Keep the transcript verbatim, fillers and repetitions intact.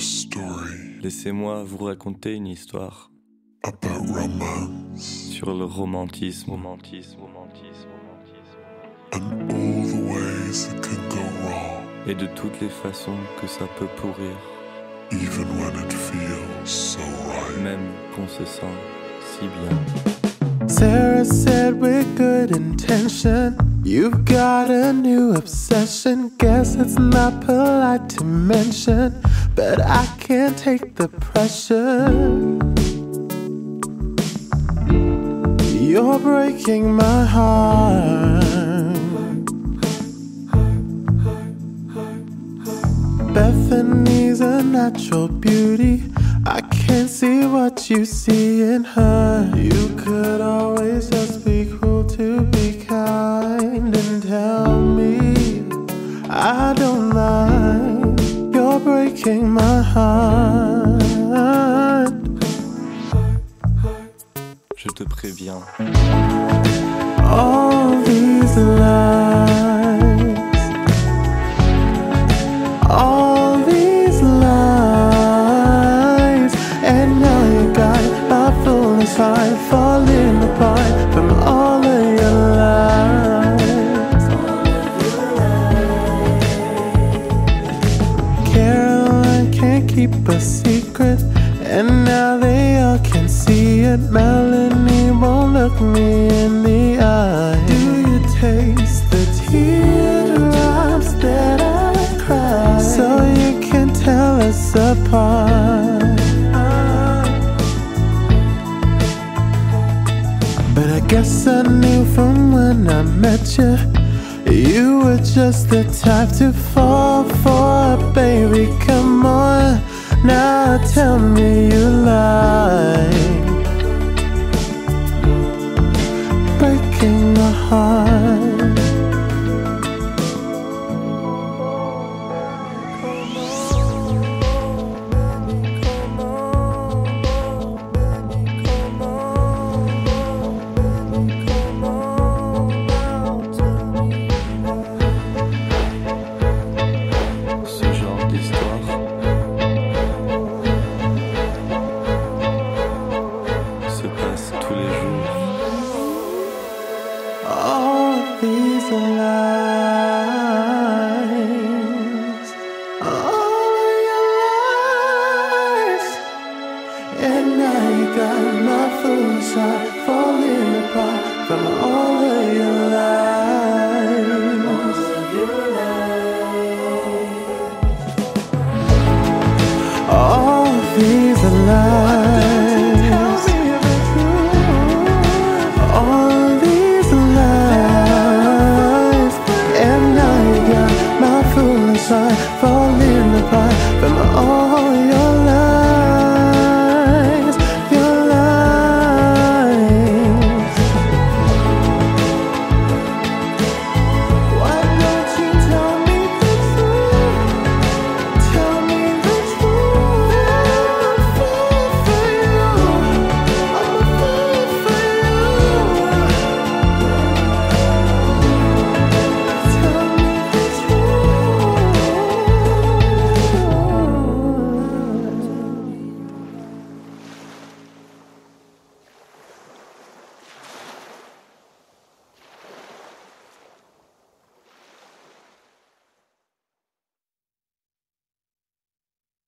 Laissez-moi vous raconter une histoire about romance sur le romantisme, romantisme, romantisme, romantisme, and all the ways it can go wrong, et de toutes les façons que ça peut pourrir, even when it feels so right. même qu'on se sent si bien. Sarah said with good intention, you've got a new obsession. Guess it's not polite to mention, but I can't take the pressure. You're breaking my heart. Bethany's a natural beauty. I can't see what you see in her. You could always just be cruel to be kind and tell me I don't mind. You're breaking my heart. Je te préviens. All these lies, all these lies, and now you got my foolish heart falling apart from all of your lies. Caroline can't keep a secret, and now they all can see it. Melanie won't look me in the eye. Do you taste the teardrops that I cry, so you can tell us apart? But I guess I knew from when I met you, you were just the type to fall for, baby. Come on, now tell me you lied, breaking my heart.